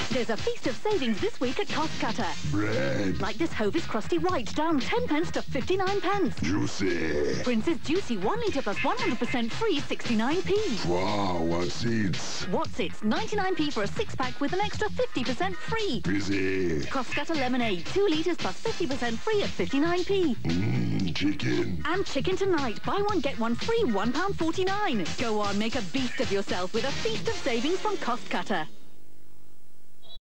There's a feast of savings this week at Cost Cutter. Bread. Like this Hovis Crusty White, down 10 pence to 59 pence. Juicy. Prince's Juicy 1 litre plus 100% free, 69p. Wow, what's it? What's it? 99p for a 6-pack with an extra 50% free. Busy. Cost Cutter Lemonade, 2 litres plus 50% free at 59p. Chicken. And chicken tonight. Buy one, get one free, £1.49. Go on, make a beast of yourself with a feast of savings from Cost Cutter.